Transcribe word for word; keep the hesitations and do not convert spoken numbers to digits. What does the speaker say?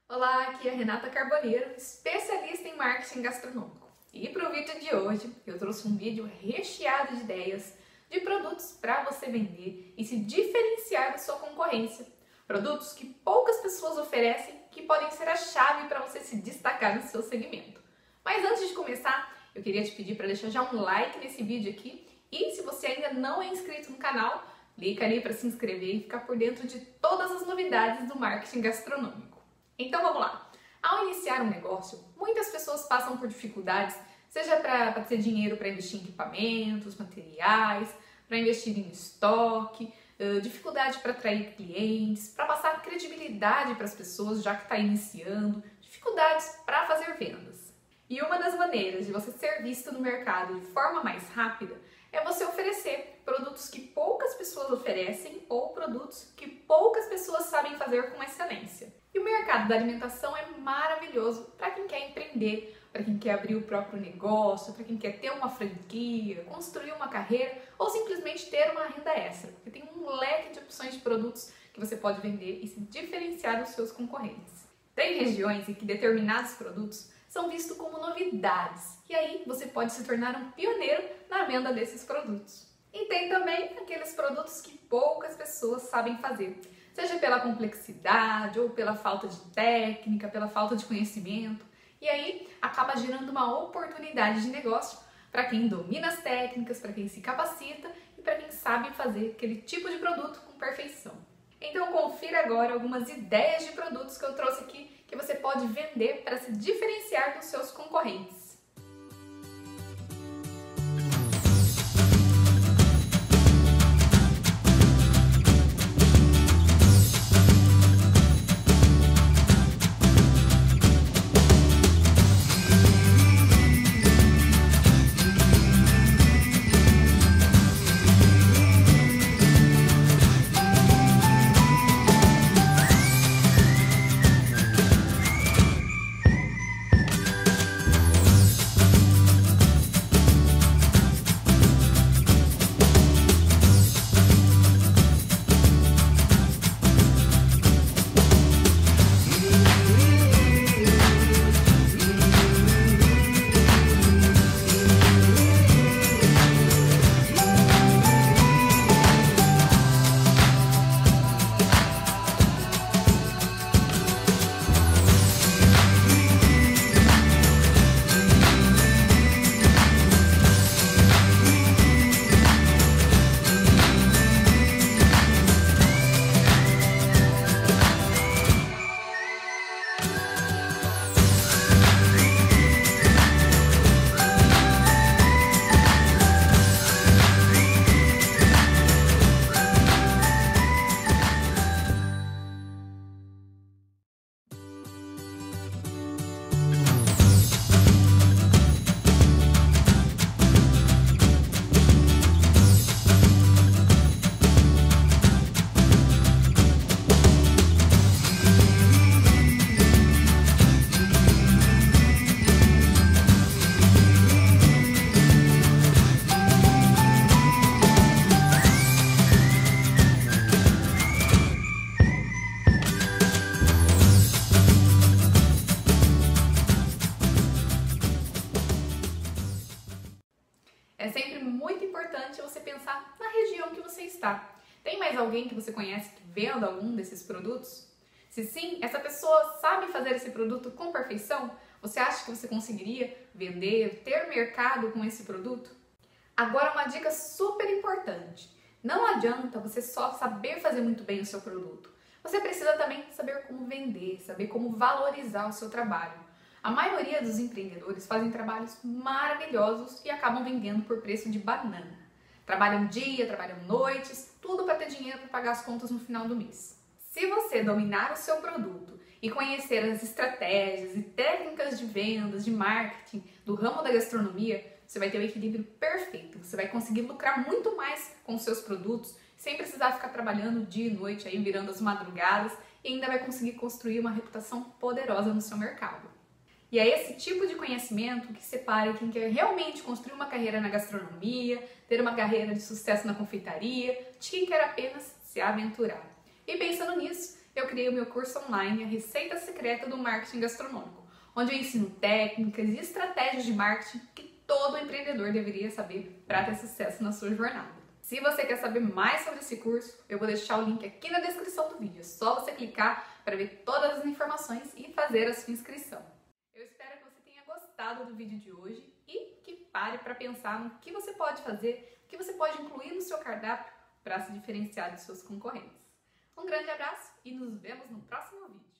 Olá, aqui é a Renata Carboneiro, especialista em marketing gastronômico. E para o vídeo de hoje, eu trouxe um vídeo recheado de ideias de produtos para você vender e se diferenciar da sua concorrência. Produtos que poucas pessoas oferecem, que podem ser a chave para você se destacar no seu segmento. Mas antes de começar, eu queria te pedir para deixar já um like nesse vídeo aqui e se você ainda não é inscrito no canal, clica ali para se inscrever e ficar por dentro de todas as novidades do marketing gastronômico. Então vamos lá! Ao iniciar um negócio, muitas pessoas passam por dificuldades, seja para ter dinheiro para investir em equipamentos, materiais, para investir em estoque, dificuldade para atrair clientes, para passar credibilidade para as pessoas já que está iniciando, dificuldades para fazer vendas. E uma das maneiras de você ser visto no mercado de forma mais rápida é você oferecer produtos que poucas pessoas oferecem ou produtos que poucas pessoas sabem fazer com excelência. E o mercado da alimentação é maravilhoso para quem quer empreender, para quem quer abrir o próprio negócio, para quem quer ter uma franquia, construir uma carreira ou simplesmente ter uma renda extra, porque tem um leque de opções de produtos que você pode vender e se diferenciar dos seus concorrentes. Tem regiões em que determinados produtos são vistos como novidades e aí você pode se tornar um pioneiro na venda desses produtos. E tem também aqueles produtos que poucas pessoas sabem fazer, seja pela complexidade ou pela falta de técnica, pela falta de conhecimento. E aí acaba gerando uma oportunidade de negócio para quem domina as técnicas, para quem se capacita e para quem sabe fazer aquele tipo de produto com perfeição. Então confira agora algumas ideias de produtos que eu trouxe aqui que você pode vender para se diferenciar dos seus concorrentes. É sempre muito importante você pensar na região que você está. Tem mais alguém que você conhece que venda algum desses produtos? Se sim, essa pessoa sabe fazer esse produto com perfeição? Você acha que você conseguiria vender, ter mercado com esse produto? Agora uma dica super importante. Não adianta você só saber fazer muito bem o seu produto. Você precisa também saber como vender, saber como valorizar o seu trabalho. A maioria dos empreendedores fazem trabalhos maravilhosos e acabam vendendo por preço de banana. Trabalham dia, trabalham noites, tudo para ter dinheiro para pagar as contas no final do mês. Se você dominar o seu produto e conhecer as estratégias e técnicas de vendas, de marketing do ramo da gastronomia, você vai ter o equilíbrio perfeito. Você vai conseguir lucrar muito mais com os seus produtos, sem precisar ficar trabalhando dia e noite, aí virando as madrugadas, e ainda vai conseguir construir uma reputação poderosa no seu mercado. E é esse tipo de conhecimento que separa quem quer realmente construir uma carreira na gastronomia, ter uma carreira de sucesso na confeitaria, de quem quer apenas se aventurar. E pensando nisso, eu criei o meu curso online, A Receita Secreta do Marketing Gastronômico, onde eu ensino técnicas e estratégias de marketing que todo empreendedor deveria saber para ter sucesso na sua jornada. Se você quer saber mais sobre esse curso, eu vou deixar o link aqui na descrição do vídeo. É só você clicar para ver todas as informações e fazer a sua inscrição. Eu espero que você tenha gostado do vídeo de hoje e que pare para pensar no que você pode fazer, o que você pode incluir no seu cardápio para se diferenciar dos seus concorrentes. Um grande abraço e nos vemos no próximo vídeo.